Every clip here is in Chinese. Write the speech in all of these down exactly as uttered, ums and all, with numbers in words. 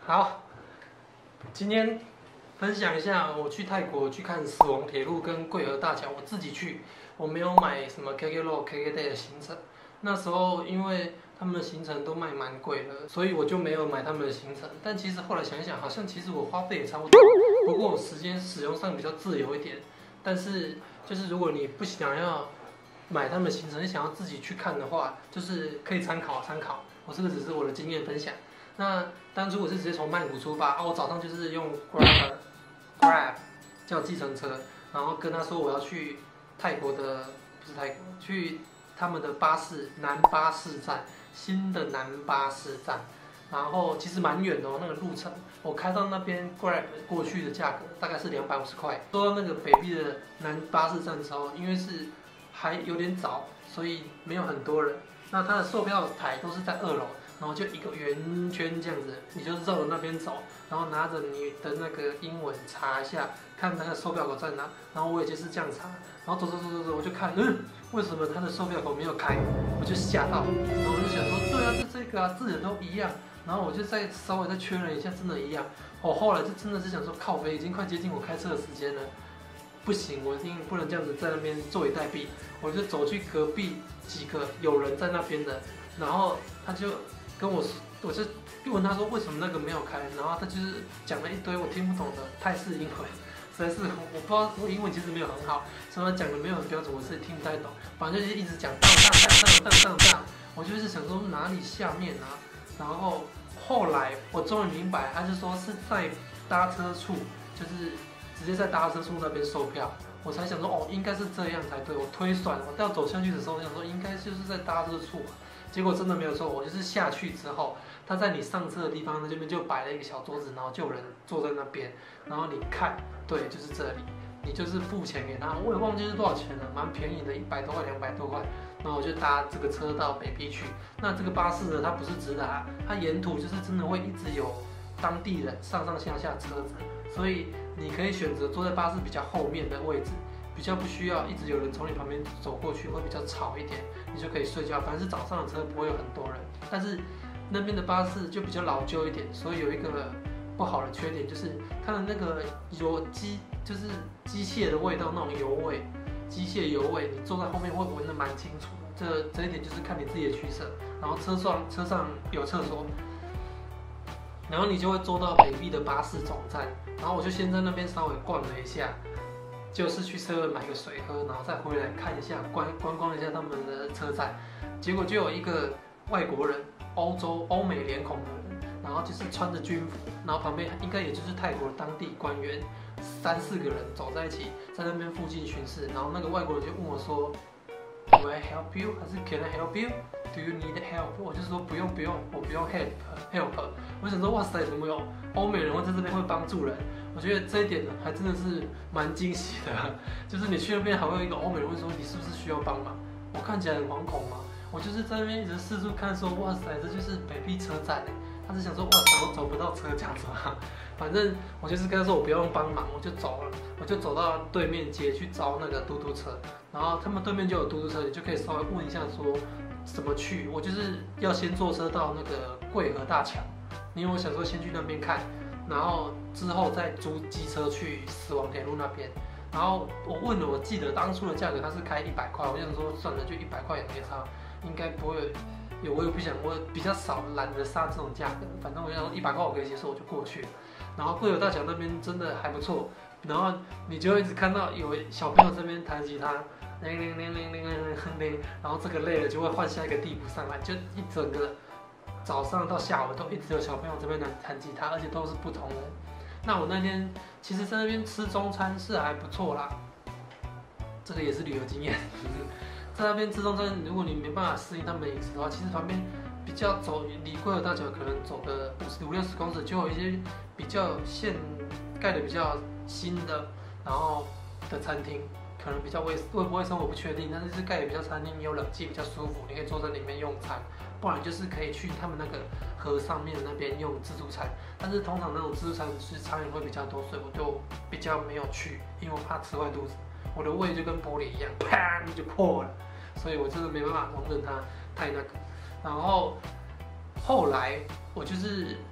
好，今天分享一下我去泰国去看死亡铁路跟桂河大桥，我自己去，我没有买什么 K K Road、K K Day 的行程。那时候因为他们的行程都卖蛮贵的，所以我就没有买他们的行程。但其实后来想一想，好像其实我花费也差不多，不过我时间使用上比较自由一点。但是就是如果你不想要买他们的行程，你想要自己去看的话，就是可以参考参考。我这个只是我的经验分享。那当初我是直接从曼谷出发，啊，我早上就是用 Grab Grab 叫计程车，然后跟他说我要去泰国的，不是泰国，去他们的巴士南巴士站，新的南巴士站，然后其实蛮远的哦，那个路程，我开到那边 Grab 过去的价格大概是两百五十块。说到那个北壁的南巴士站的时候，因为是还有点早，所以没有很多人。那它的售票台都是在二楼。然后就一个圆圈这样子，你就绕着那边走，然后拿着你的那个英文查一下，看那个售票口在哪。然后我也就是这样查，然后走走走走走，我就看，嗯，为什么它的售票口没有开？我就吓到，然后我就想说，对啊，就这个啊，字也都一样。然后我就再稍微再确认一下，真的一样。我后来就真的是想说，靠北，已经快接近我开车的时间了，不行，我一定不能这样子在那边坐以待毙。我就走去隔壁几个有人在那边的，然后他就。跟我，我就问他说为什么那个没有开，然后他就是讲了一堆我听不懂的泰式英文，实在是我不知道，我英文其实没有很好，所以他讲的没有很标准，我自己听不太懂。反正就是一直讲当当当当当当当，我就是想说哪里下面啊，然后后来我终于明白，他就说是在搭车处，就是直接在搭车处那边售票。我才想说哦，应该是这样才对。我推算，我要走下去的时候，我想说应该就是在搭车处啊。结果真的没有错，我就是下去之后，他在你上车的地方，那这边就摆了一个小桌子，然后就有人坐在那边，然后你看，对，就是这里，你就是付钱给他，我也忘记是多少钱了，蛮便宜的，一百多块、两百多块。然后我就搭这个车到北壁去。那这个巴士呢，它不是直达，它沿途就是真的会一直有当地人上上下下车子，所以你可以选择坐在巴士比较后面的位置。比较不需要一直有人从你旁边走过去，会比较吵一点，你就可以睡觉。反正是早上的车不会有很多人，但是那边的巴士就比较老旧一点，所以有一个不好的缺点就是它的那个油机，就是机械的味道，那种油味，机械油味，你坐在后面会闻得蛮清楚的。这这一点就是看你自己的取舍。然后车上车上有厕所，然后你就会坐到北壁的巴士总站，然后我就先在那边稍微逛了一下。就是去seven买个水喝，然后再回来看一下观观光一下他们的车站，结果就有一个外国人，欧洲欧美脸孔的人，然后就是穿着军服，然后旁边应该也就是泰国当地官员，三四个人走在一起，在那边附近巡视，然后那个外国人就问我说 ，Do I help you？ 还是 Can I help you？Do you need help？ 我就说不用不用，我不用 help help。我想说哇塞，怎么有欧美人会在这边会帮助人？我觉得这一点呢，还真的是蛮惊喜的。就是你去那边还会有一个欧美人会说你是不是需要帮忙？我看起来很惶恐吗？我就是在那边一直四处看说，哇塞，这就是北壁车站哎。他是想说哇塞，我走不到车这样子嘛。反正我就是跟他说我不用帮忙，我就走了，我就走到对面街去招那个嘟嘟车，然后他们对面就有嘟嘟车，你就可以稍微问一下说怎么去。我就是要先坐车到那个桂河大桥，因为我想说先去那边看。然后之后再租机车去死亡铁路那边，然后我问了，我记得当初的价格他是开一百块，我想说算了，就一百块也没差，应该不会有，我也不想，我比较少懒得杀这种价格，反正我想说一百块我可以接受，我就过去了。然后桂河大桥那边真的还不错，然后你就会一直看到有小朋友这边弹吉他，铃铃铃铃铃铃铃，然后这个累了就会换下一个地步上来，就一整个。早上到下午都一直有小朋友这边来弹吉他，而且都是不同人。那我那天其实在那边吃中餐是还不错啦，这个也是旅游经验。在那边吃中餐，如果你没办法适应他们的饮食的话，其实旁边比较走离桂河大桥可能走个五十五六十公尺，就有一些比较现盖的比较新的，然后的餐厅。可能比较卫卫不卫生我不确定，但是是盖的比较餐厅，有冷气比较舒服，你可以坐在里面用餐。不然就是可以去他们那个河上面那边用自助餐，但是通常那种自助餐是苍蝇会比较多，所以我就比较没有去，因为我怕吃坏肚子，我的胃就跟玻璃一样，啪就破了，所以我真的没办法容忍它太那个。然后后来我就是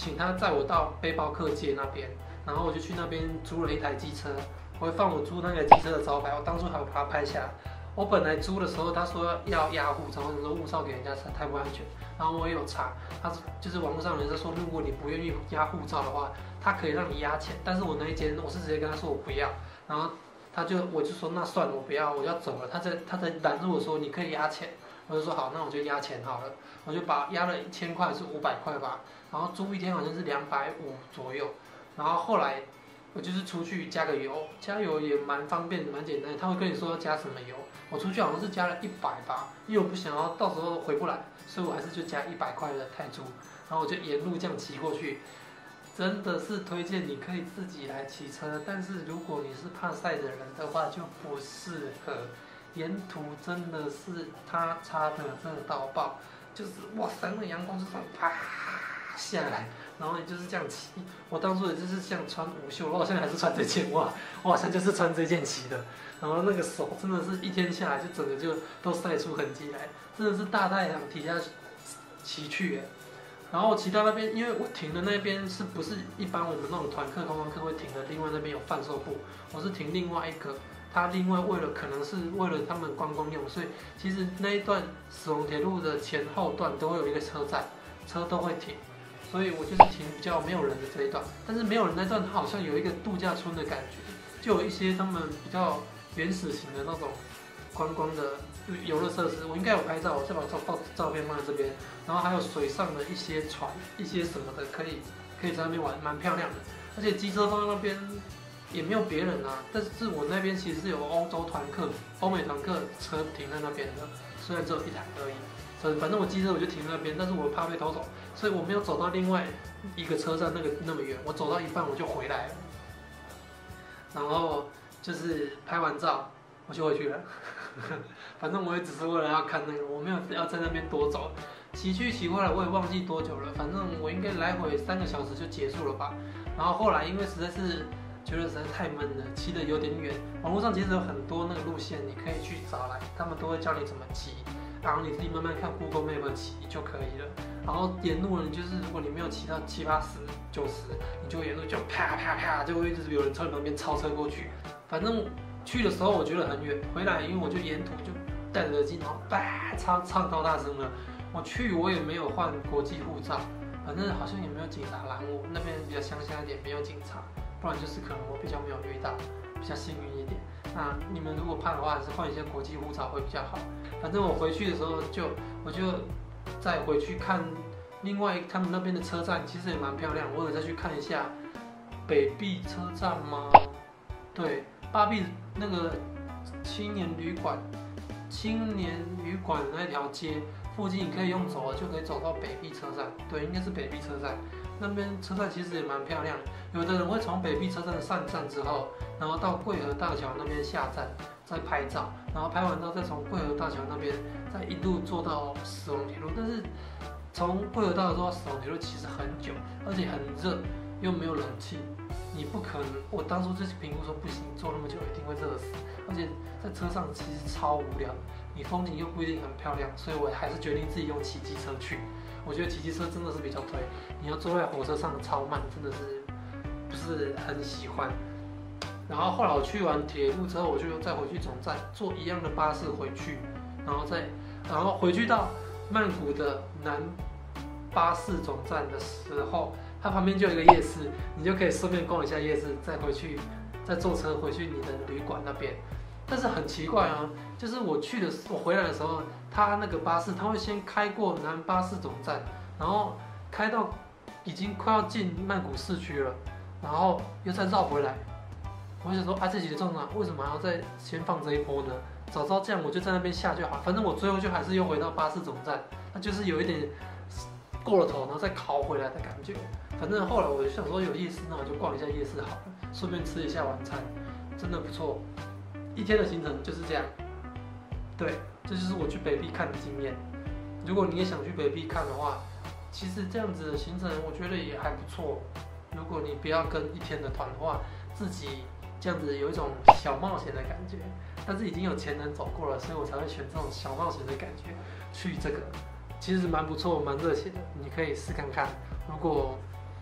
请他载我到背包客街那边，然后我就去那边租了一台机车，我会放我租那个机车的招牌，我当初还有把它拍下来。我本来租的时候，他说要压护照，或者说护照给人家太不安全，然后我也有查，他就是网络上有人说，如果你不愿意压护照的话，他可以让你压钱，但是我那一间我是直接跟他说我不要，然后他就我就说那算了，我不要，我要走了，他在他在拦住我说你可以压钱，我就说好，那我就压钱好了，我就把压了一千块是五百块吧，然后租一天好像是两百五左右，然后后来我就是出去加个油，加油也蛮方便的，蛮简单的，他会跟你说要加什么油。我出去好像是加了一百吧，因为我不想要到时候回不来，所以我还是就加一百块的泰铢，然后我就沿路这样骑过去。真的是推荐你可以自己来骑车，但是如果你是怕晒的人的话，就不适合。沿途真的是他擦的热到爆，就是哇塞，那阳光就这样啪下来，然后你就是这样骑。我当初也就是像穿无袖，我好像还是穿这件哇，我好像就是穿这件骑的。然后那个手真的是一天下来就整个就都晒出痕迹来，真的是大太阳底下骑去耶。然后我骑到那边，因为我停的那边是不是一般我们那种团客、观光客会停的？另外那边有贩售部，我是停另外一个。他另外为了可能是为了他们观光用，所以其实那一段石龙铁路的前后段都会有一个车站，车都会停。所以我就是停比较没有人的这一段，但是没有人那段它好像有一个度假村的感觉，就有一些他们比较原始型的那种观光的游乐设施，我应该有拍照，我再把照照照片放在这边，然后还有水上的一些船、一些什么的，可以可以在那边玩，蛮漂亮的。而且机车放在那边也没有别人啊，但是我那边其实是有欧洲团客、欧美团客车停在那边的，虽然只有一台而已。反正我机车我就停在那边，但是我怕被偷走，所以我没有走到另外一个车站那个那么远，我走到一半我就回来了。然后就是拍完照我就回去了，反正我也只是为了要看那个，我没有要在那边多走。骑去骑回来我也忘记多久了，反正我应该来回三个小时就结束了吧。然后后来因为实在是觉得实在太闷了，骑得有点远，网络上其实有很多那个路线你可以去找来，他们都会教你怎么骑。然后你自己慢慢看 Google Map 骑就可以了。然后沿路呢，就是如果你没有骑到七八十、九十，你就沿路就啪啪啪，就会一直有人从你旁边超车过去。反正去的时候我觉得很远，回来因为我就沿途就戴着耳机，然后叭唱唱超大声了。我去我也没有换国际护照，反正好像也没有警察拦我，那边比较乡下一点，没有警察，不然就是可能我比较没有遇到，比较幸运一点。那你们如果怕的话，还是换一些国际护照会比较好。反正我回去的时候就我就再回去看另外他们那边的车站，其实也蛮漂亮。我有再去看一下北碧车站吗？对，八碧那个青年旅馆，青年旅馆那条街附近，你可以用走的就可以走到北碧车站。对，应该是北碧车站。那边车站其实也蛮漂亮的，有的人会从北碧车站上站之后，然后到桂河大桥那边下站，再拍照，然后拍完照再从桂河大桥那边再一路坐到石龙铁路。但是从桂河大桥坐到石龙铁路其实很久，而且很热，又没有冷气，你不可能。我当初就是评估说不行，坐那么久一定会热死，而且在车上其实超无聊，你风景又不一定很漂亮，所以我还是决定自己用骑机车去。我觉得骑机车真的是比较推，你要坐在火车上超慢，真的是不是很喜欢。然后后来我去完铁路之后，我就再回去总站，坐一样的巴士回去，然后再然后回去到曼谷的南巴士总站的时候，它旁边就有一个夜市，你就可以顺便逛一下夜市，再回去再坐车回去你的旅馆那边。但是很奇怪啊，就是我去的我回来的时候，他那个巴士他会先开过南巴士总站，然后开到已经快要进曼谷市区了，然后又再绕回来。我想说啊，这几个重点为什么还要再先放这一波呢？早知道这样我就在那边下就好，反正我最后就还是又回到巴士总站，那就是有一点过了头，然后再逃回来的感觉。反正后来我就想说有夜市，那我就逛一下夜市好了，顺便吃一下晚餐，真的不错。一天的行程就是这样，对，这就是我去北碧看的经验。如果你也想去北碧看的话，其实这样子的行程我觉得也还不错。如果你不要跟一天的团的话，自己这样子有一种小冒险的感觉。但是已经有前人走过了，所以我才会选这种小冒险的感觉去这个，其实蛮不错，蛮热血的，你可以试看看。如果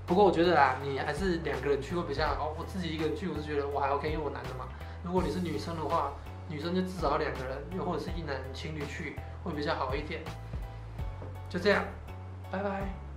不过我觉得啊，你还是两个人去会比较好。我自己一个人去，我是觉得我还 OK，因为我男的嘛。如果你是女生的话，女生就至少要两个人，又或者是一男情侣去会比较好一点。就这样，拜拜。